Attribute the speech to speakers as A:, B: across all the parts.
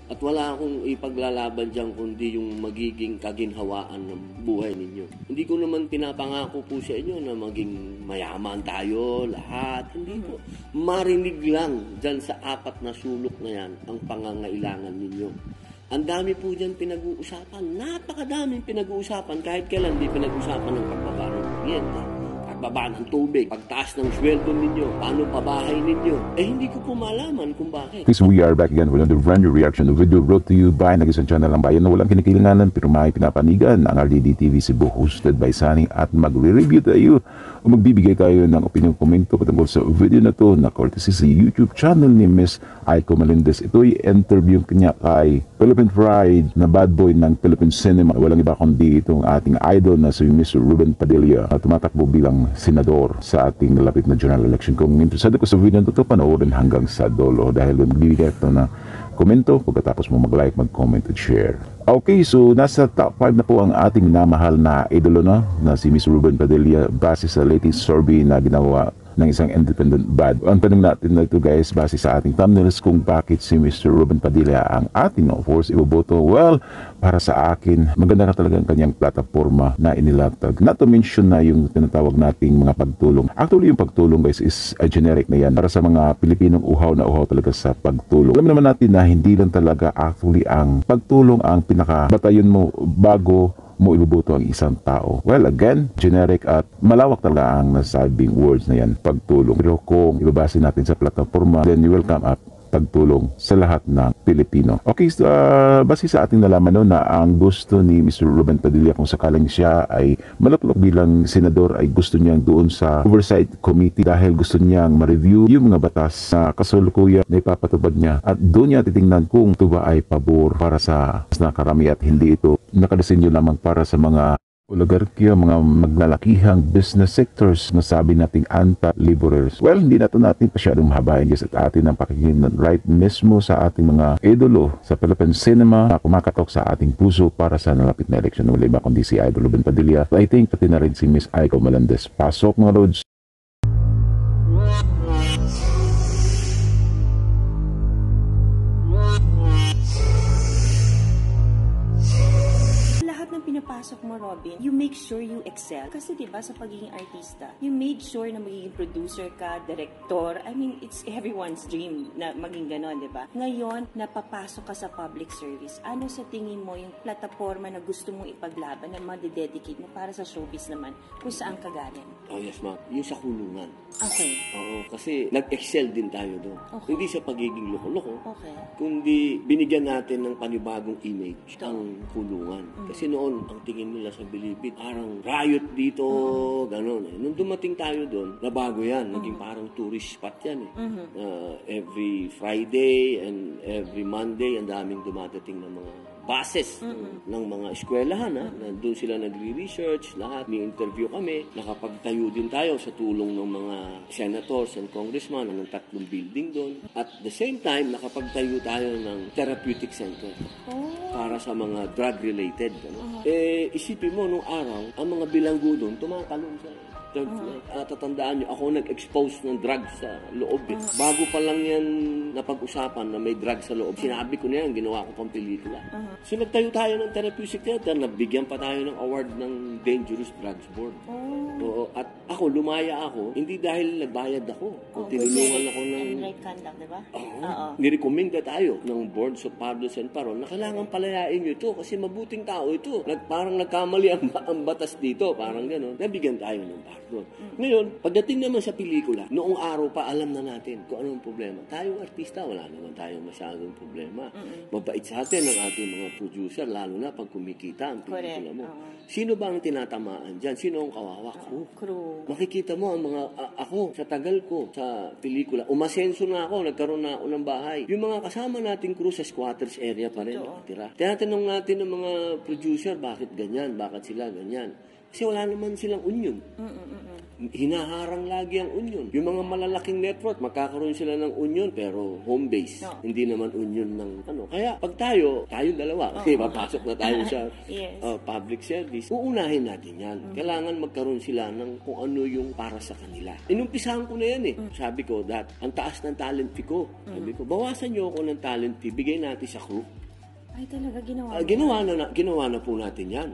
A: At wala akong ipaglalaban dyan kundi yung magiging kaginhawaan ng buhay ninyo. Hindi ko naman pinapangako po sa inyo na maging mayaman tayo, lahat. Hindi po. Marinig lang dyan sa 4 na sulok na yan ang pangangailangan ninyo. Ang dami po dyan pinag-uusapan. Napakadaming pinag-uusapan. Kahit kailan di pinag-uusapan ng pagbaba ng kuryente, pagbaba ng tubig, pagtaas ng sweldo ninyo, paano pabahay ninyo. Hindi ko po malaman kung bakit.
B: Please, we are back again with another brand new reaction video brought to you by nag-isang channel ang bayan na walang kinikilinganan pero may pinapanigan ang RDD-TV Cebu hosted by Sunny at magre-review tayo o magbibigay tayo ng opinion komento patungkol sa video na to na courtesy sa YouTube channel ni Miss Aiko Melendez. Ito ay interview kanya kay Philippine Pride na bad boy ng Philippine cinema. Walang iba kundi itong ating idol na si Mr. Ruben Padilla na tumatakbo bilang senador sa ating nalapit na general election. Kung interesado ko sa video na ito, panoorin hanggang sa dolo dahil magbibigay ito na komento pagkatapos mo mag-like, mag-comment at share. Okay, so nasa top 5 na po ang ating minamahal na idolo na si Mr. Ruben Padilla base sa latest survey na ginawa ng isang independent bad. Ang tanong natin na ito guys, base sa ating thumbnails kung bakit si Mr. Ruben Padilla ang ating of course iboboto. Well, para sa akin, maganda na talaga ang kanyang plataforma na inilatag. Not to mention na yung tinatawag nating mga pagtulong. Actually, yung pagtulong guys is a generic na yan para sa mga Pilipinong uhaw na uhaw talaga sa pagtulong. Alam naman natin na hindi lang talaga actually ang pagtulong ang pinaka-batayon mo bago mo ibuboto ang isang tao. Well, again, generic at malawak talaga ang nasabing words na yan, pagtulong. Pero kung ibabase natin sa plataforma, then you will come up pagtulong sa lahat ng Pilipino. Okay, so, base sa ating nalaman no, na ang gusto ni Mr. Ruben Padilla kung sakaling siya ay malapulok bilang senador ay gusto niyang doon sa oversight committee dahil gusto niyang ma-review yung mga batas na kasalukuyan na ipapatubad niya at doon niya titingnan kung ito ba ay pabor para sa nakarami at hindi ito nakadesenyo lamang para sa mga oligarkya, mga maglalakihang business sectors na sabi nating anti-laborers. Well, hindi na ito natin pasyadong mahabayan guys at atin ang pakinggan right mismo sa ating mga idolo sa Philippine cinema na kumakatok sa ating puso para sa nalapit na election. Wala iba kundi si Idol Ruben Padilla. I think pati na rin si Miss Aiko Melendez. Pasok mga loads!
C: Pinapasok mo, Robin, you make sure you excel. Kasi diba sa pagiging artista, you made sure na magiging producer ka, director. I mean, it's everyone's dream na maging ganon, diba? Ngayon, napapasok ka sa public service. Ano sa tingin mo yung plataforma na gusto mong ipaglaban na madededicate mo para sa showbiz naman kung saan ka galing?
A: Oh yes, ma'am. Yung sa kulungan.
C: Okay.
A: Oo, kasi nag-excel din tayo doon.
C: Okay.
A: Hindi sa pagiging loko-loko,
C: Okay.
A: kundi binigyan natin ng panibagong image ang kulungan. Kasi noon, ang tingin nila sa Bilibid, parang riot dito, gano'n. Nung dumating tayo doon, nabago yan. Naging parang tourist spot yan eh. Every Friday and every Monday, ang daming dumadating ng mga buses ng mga eskwelahan. Doon sila nagre-research, lahat. May interview kami. Nakapagtayo din tayo sa tulong ng mga senators and congressmen ng 3 building doon. At the same time, nakapagtayo tayo ng therapeutic center para sa mga drug-related. Isipin mo, nung araw, ang mga bilanggo doon, tumatalon sa tatandaan nyo, ako nag-expose ng drugs sa loob. Bago pa lang yan napag-usapan na may drugs sa loob, sinabi ko na yan, ginawa ko pang pelikula. So nagtayo tayo ng therapeutic center, nabigyan pa tayo ng award ng Dangerous Drugs Board. Oo, at ako, lumaya ako, hindi dahil nagbayad ako. Kung tinulungan ako ng
C: right conduct, diba?
A: Nirekomenda tayo ng Boards of Pardons and Parole na kailangan palayain nyo ito kasi mabuting tao ito. Parang nagkamali ang batas dito, parang gano'n. Nabigyan tayo ng pardon. Ngayon, pagdating naman sa pelikula, noong araw pa alam na natin kung anong problema. Tayong artista, wala naman tayong masyadong problema. Mabait sa atin ang ating mga producer, lalo na pag kumikita ang pelikula mo. Sino ba ang tinatamaan dyan? Sino ang kawawa?
C: Crew.
A: Makikita mo ang mga, ako, sa tagal ko, sa pelikula, umasenso na ako, nagkaroon na ako ng bahay. Yung mga kasama nating crew sa squatters area pa rin nakatira. Tinatanong natin ng mga producer, bakit ganyan? Bakit sila ganyan? Kasi wala naman silang union. Hinaharang lagi ang union. Yung mga malalaking network, magkakaroon sila ng union pero home base. No. Hindi naman union ng ano. Kaya pag tayo dalawa, kasi papasok na tayo sa
C: yes.
A: Public service, uunahin natin yan. Kailangan magkaroon sila ng kung ano yung para sa kanila. Inumpisahan ko na yan eh. Sabi ko, ang taas ng talent fee ko. Sabi ko, bawasan nyo ako ng talent fee, bigay natin sa crew.
C: Ay, talaga ginawa
A: ginawa na po natin yan.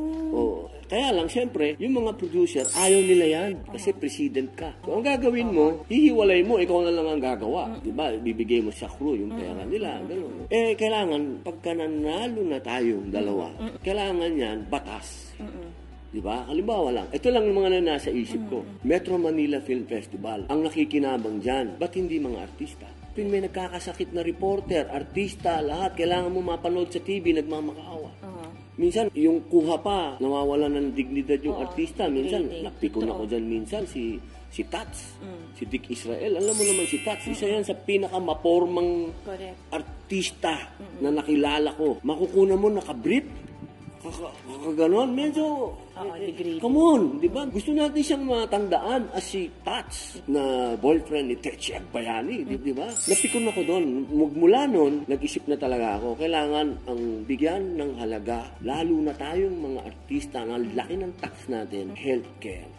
A: Kaya lang, siyempre, yung mga producer, ayaw nila yan. Kasi president ka. So, ang gagawin mo, hihiwalay mo, ikaw na lang ang gagawa. Diba? Bibigay mo sa crew yung pera nila. Ganun. Kailangan, pagka nanalo na tayong dalawa, kailangan yan, batas. Diba? Halimbawa lang, ito lang yung mga nasa isip ko. Metro Manila Film Festival. Ang nakikinabang dyan, ba't hindi mga artista? May nagkakasakit na reporter, artista, lahat. Kailangan mo mapanood sa TV, nagmamakaawa. Minsan, yung kuha pa, nawawala ng dignidad yung artista. Minsan, napikon ako dyan minsan, si Tats, si Dick Israel. Alam mo naman si Tats, isa yan sa pinakamapormang artista na nakilala ko. Makukunan mo, nakabrief. Kakaganon, medyo, come on, di ba? Gusto natin siyang matandaan as si Tats na boyfriend ni 𝐒𝐓𝐈𝐌𝐿𝐄, di ba? Napikon ako doon. Mula noon, nag-isip na talaga ako, kailangan ang bigyan ng halaga, lalo na tayong mga artista, ang laki ng tax natin, healthcare.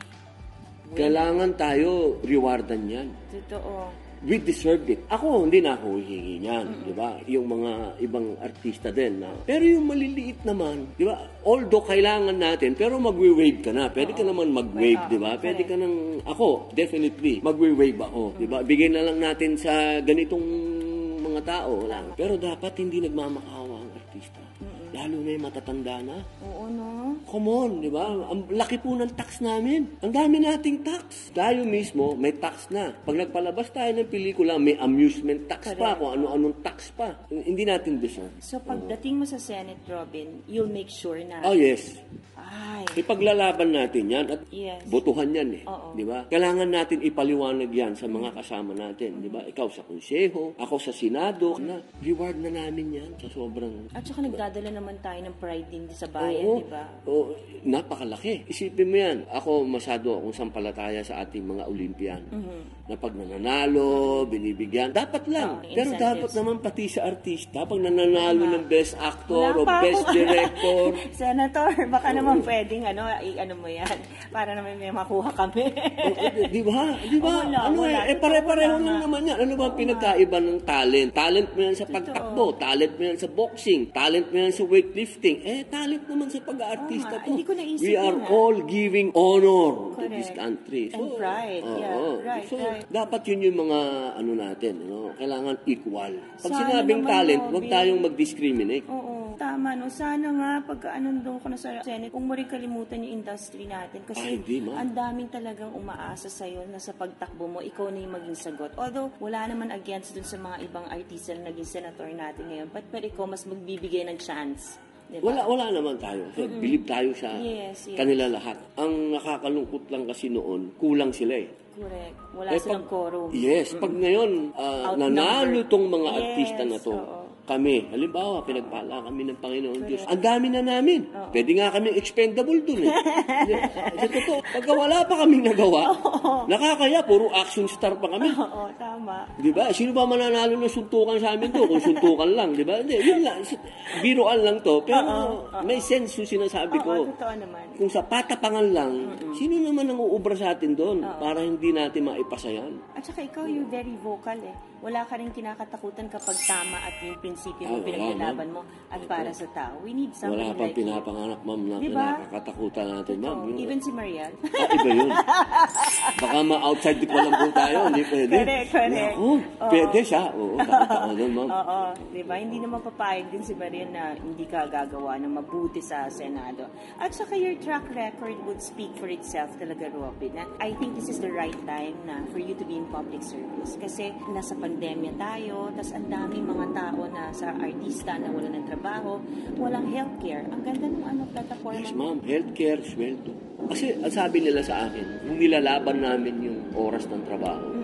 A: Kailangan tayo rewardan yan.
C: Totoo.
A: We deserve it. Ako, hindi na ako hihingi niyan, di ba? Yung mga ibang artista din na. Pero yung maliliit naman, di ba? Although kailangan natin, pero magwe-wave ka na. Pwede ka naman mag-wave, di ba? Pwede ka nang, ako, definitely, magwe-wave ako, di ba? Bigyan na lang natin sa ganitong mga tao lang. Pero dapat hindi nagmamakaawa ang artista. Lalo na yung matatanda na.
C: Oo, no?
A: Come on, di ba? Ang laki po ng tax namin. Ang dami nating tax. Tayo mismo, may tax na. Pag nagpalabas tayo ng pelikula, may amusement tax pa, kung ano-anong tax pa. Hindi natin deserve.
C: So, pagdating mo sa Senate, Robin, you'll make sure na...
A: Oh, yes.
C: Ay.
A: Ipaglalaban natin yan at
C: yes.
A: botohan yan eh. Di ba? Kailangan natin ipaliwanag yan sa mga kasama natin. Di ba? Ikaw sa konseho, ako sa Senado, na reward na namin yan sa sobrang...
C: At saka nagdadala naman tayo ng pride din sa bayan, di ba?
A: Oo, napakalaki. Isipin mo yan. Ako masyado akong sampalataya sa ating mga Olympian. Na pag nananalo, binibigyan. Dapat lang. Pero dapat naman pati sa artista, pag nananalo ng Best Actor o Best Director.
C: Senator, baka naman pwedeng ano mo yan para naman may makuha kami.
A: Di ba? Di ba? Pare-pareho lang naman yan. Ano ba pinagkaiba ng talent? Talent mo yan sa pagtakbo, talent mo yan sa boxing, talent mo yan sa weightlifting. Talent naman sa pag-aartista to. We are all giving honor to this country.
C: And pride. Right.
A: So, dapat yun yung mga ano natin, kailangan equal. Pag sinabing talent, huwag tayong mag-discriminate.
C: Oo. Tama, no? Sana nga, pagka anong ko na sa Senate, kung mo rin kalimutan yung industry natin. Kasi ang daming talagang umaasa sa'yo na sa pagtakbo mo, ikaw na yung maging sagot. Although, wala naman against dun sa mga ibang artista na naging senator natin ngayon. But ikaw, mas magbibigay ng chance. Diba?
A: Wala naman tayo. Believe tayo sa kanila lahat. Ang nakakalungkot lang kasi noon, kulang sila eh.
C: Correct. Wala silang quorum.
A: Yes. Pag ngayon, nanalo tong mga artista na to, kami, halimbawa, pinagpala kami ng Panginoon Diyos. Ang dami na namin. Pwede nga kami expendable dun eh. Sa totoo, pagka wala pa kaming nagawa, nakakaya, puro action star pa kami.
C: Oo, tama.
A: Diba? Sino ba mananalo ng suntukan sa amin to? Kung suntukan lang, diba? Hindi, yun lang. Biruan lang to. Pero may sense yung sinasabi ko.
C: Totoo naman.
A: Kung sa patapangan lang, sino naman ang uubra sa atin doon para hindi natin maipasa yan?
C: At saka ikaw, you're very vocal eh. Wala ka rin kinakatakutan kapag tama at yung prinsipyo mo pinaglalaban mo at para sa tao. We need somebody
A: like you. Wala pang pinapanganak, ma'am, na kinakatakutan natin, ma'am.
C: Even si Mariel.
A: Iba yun. Baka ma-outside di ko lang po tayo. Hindi pwede.
C: Correct.
A: Pwede siya. Oo, takot ako doon, ma'am.
C: Oo. Diba? Hindi naman papayag din si Mariel na hindi ka gagawa ng mabuti sa Senado. At saka your track record would speak for itself talaga, Robin. I think this is the right time na for you to be in public service. Kasi nasa pandemya tayo, tas ang daming mga tao na sa artista na wala ng trabaho, walang healthcare. Ang ganda ng platform.
A: Yes, ma'am. Healthcare, sweldo. Kasi ang sabi nila sa akin, kung nilalaban namin yung oras ng trabaho,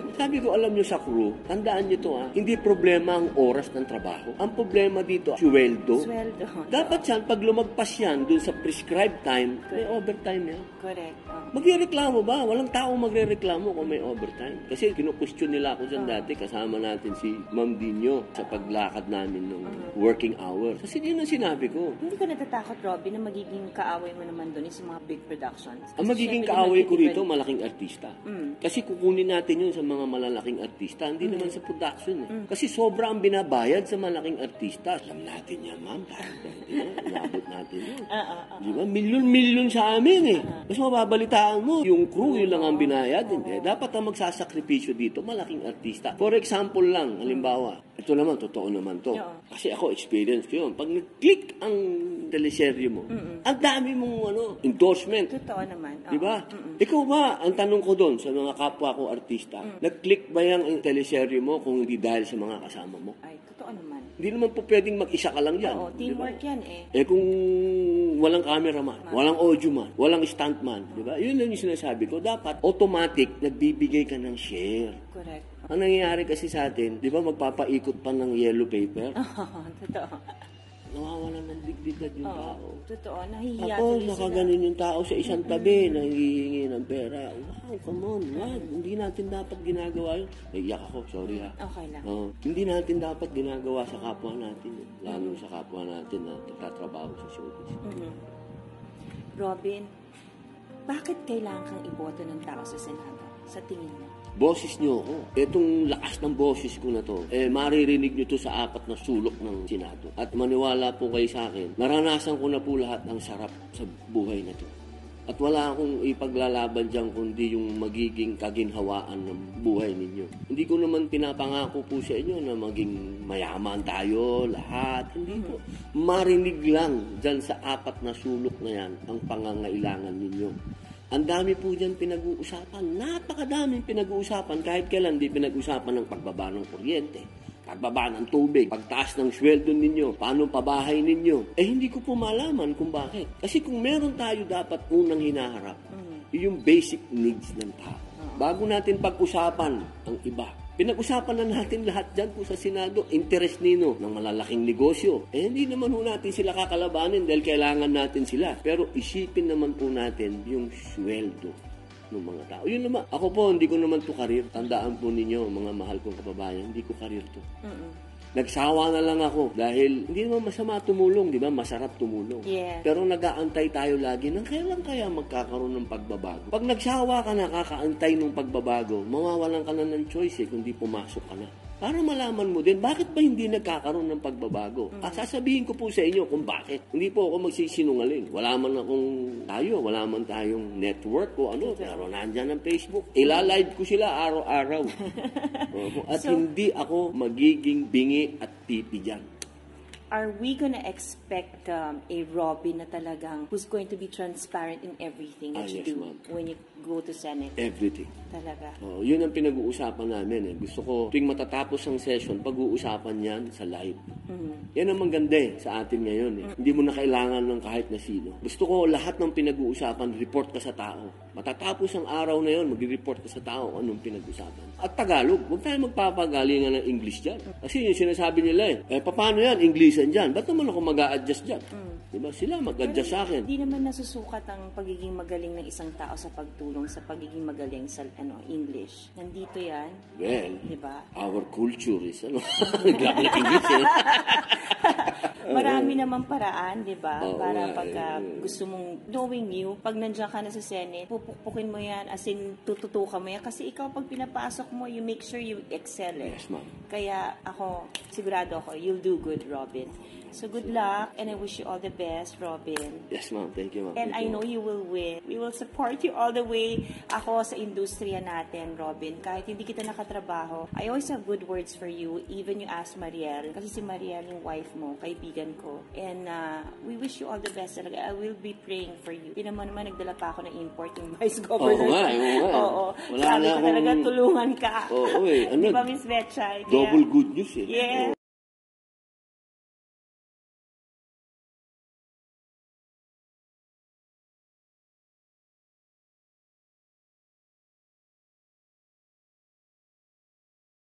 A: Sabi ko, alam nyo sa crew, tandaan nyo to hindi problema ang oras ng trabaho. Ang problema dito, sweldo.
C: Sweldo.
A: Dapat yan, pag lumagpas yan dun sa prescribed time, may overtime yan.
C: Correct.
A: Magrereklamo ba? Walang taong magrereklamo kung may overtime. Kasi kinu-question nila ako dyan dati, kasama natin si Ma'am Dinyo sa paglakad namin ng working hours. Kasi yun ang sinabi ko.
C: Hindi ka natatakot, Robin, na magiging kaaway mo naman doon sa mga big productions?
A: Ang magiging kaaway ko rito, malaking artista. Kasi kukunin natin yun sa mga malalaking artista, hindi naman sa production. Kasi sobra ang binabayad sa malaking artista. Alam natin yan, ma'am. Inabot natin yun. Di ba? Milyon-milyon sa amin Mas mababalitaan mo, yung crew, yun lang ang binayad. Hindi. Dapat ang magsasakripisyo dito, malaking artista. For example lang, halimbawa, ito naman, totoo naman to. Kasi ako, experience ko yun. Pag nag-click ang teleserye mo, ang dami mong endorsement.
C: Totoo naman.
A: Di ba? Ikaw ba, ang tanong ko doon sa mga kapwa ko artista, nag-click ba yung teleserye mo kung hindi dahil sa mga kasama mo?
C: Ay, totoo naman.
A: Hindi naman po pwedeng mag-isa ka lang yan.
C: Oo, teamwork yan
A: Kung walang cameraman, walang audio man, walang stuntman, di ba? Yun lang yung sinasabi ko. Dapat automatic, nagbibigay ka ng share.
C: Correct.
A: Ang nangyayari kasi sa atin, di ba magpapaikot pa ng yellow paper?
C: Totoo.
A: Nawawalan ng dignidad yung tao.
C: Totoo, nahihiya
A: Ako,
C: tuloy sila.
A: nakaganon yung tao sa isang tabi, nanghihingi ng pera. Wow, come on, wag. Hindi natin dapat ginagawa yun. Naiyak ako, sorry
C: Okay lang.
A: Hindi natin dapat ginagawa sa kapwa natin. Lalo sa kapwa natin na nagtatrabaho sa showbiz.
C: Robin, bakit kailangan kang iboto ng tao sa Senado? Sa tingin mo?
A: Boses nyo ako. Itong lakas ng boses ko na to, maririnig nyo to sa 4 na sulok ng Senado. At maniwala po kayo sa akin, naranasan ko na po lahat ng sarap sa buhay na to. At wala akong ipaglalaban dyan kundi yung magiging kaginhawaan ng buhay ninyo. Hindi ko naman pinapangako po sa inyo na maging mayaman tayo, lahat. Hindi po. Marinig lang dyan sa 4 na sulok na yan ang pangangailangan ninyo. Ang dami po dyan pinag-uusapan. Napakadaming pinag-uusapan. Kahit kailan di pinag-uusapan ng pagbaba ng kuryente, pagbaba ng tubig, pagtaas ng sweldo ninyo, paano pabahay ninyo. Hindi ko po malaman kung bakit. Kasi kung meron tayo dapat unang hinaharap, yung basic needs ng tao. Bago natin pag-usapan ang iba. Pinag-usapan na natin lahat dyan po sa Senado, interest nino ng malalaking negosyo. Hindi naman po natin sila kakalabanin dahil kailangan natin sila. Pero isipin naman po natin yung sweldo ng mga tao. Yun naman. Ako po, hindi ko naman to karir. Tandaan po ninyo, mga mahal kong kababayan, hindi ko karir to. Nagsawa na lang ako dahil hindi naman masama tumulong, di ba? Masarap tumulong.
C: Yeah.
A: Pero nag-aantay tayo lagi ng kailan kaya magkakaroon ng pagbabago. Pag nagsawa ka na kakaantay ng pagbabago, mawawalan ka na ng choice kundi pumasok ka na. Para malaman mo din, bakit ba hindi nagkakaroon ng pagbabago? Sasabihin ko po sa inyo kung bakit. Hindi po ako magsisinungaling. Wala man tayong network o ano, pero nandyan ang Facebook. Ilalive ko sila araw-araw. At hindi ako magiging bingi at pipi dyan.
C: Are we gonna expect a Robin na talagang who's going to be transparent in everything that you
A: Yes,
C: do
A: ma'am.
C: when you go to Senate?
A: Everything.
C: Talaga.
A: Yun ang pinag-uusapan namin. Gusto ko, tuwing matatapos ang session, pag-uusapan yan sa live. Yan ang maganda sa atin ngayon. Hindi mo na kailangan ng kahit na sino. Gusto ko lahat ng pinag-uusapan, report ka sa tao. Matatapos ang araw na yun, mag-report ka sa tao anong pinag-usapan. At Tagalog, huwag tayo magpapagalingan ng English dyan. Kasi yung sinasabi nila paano yan, Englishan dyan? Ba't naman ako mag-a-adjust dyan? Diba? Sila mag-adjust sa akin.
C: Hindi naman nasusukat ang pagiging magaling ng isang tao sa pagtulong sa pagiging magaling sa English. Nandito yan.
A: Well,
C: diba?
A: Our culture is, grabe na English
C: Marami naman paraan, di ba?
A: Oo,
C: Para pagka gusto mong knowing you, pag nandiyan ka na sa Senate, pupukpukin mo yan, as in tututukan mo yan. Kasi ikaw, pag pinapasok mo, you make sure you excel
A: Yes, ma'am.
C: Kaya ako, sigurado ako, you'll do good, Robin. So good luck, and I wish you all the best, Robin.
A: Yes, ma'am. Thank you, ma'am.
C: And I know you will win. We will support you all the way. Ako sa industriya natin, Robin. Kahit hindi kita nakatrabaho, I always have good words for you. Even you ask Mariel. Kasi si Mariel, yung wife mo, kaibigan ko. And we wish you all the best. I will be praying for you. Hindi naman nagdala pa ako ng import yung vice governor. Oo.
A: Wala
C: Sabi
A: na
C: ko talaga, tulungan ka.
A: Oo,
C: Di ba, Miss Betchay?
A: Double good news
C: Yeah.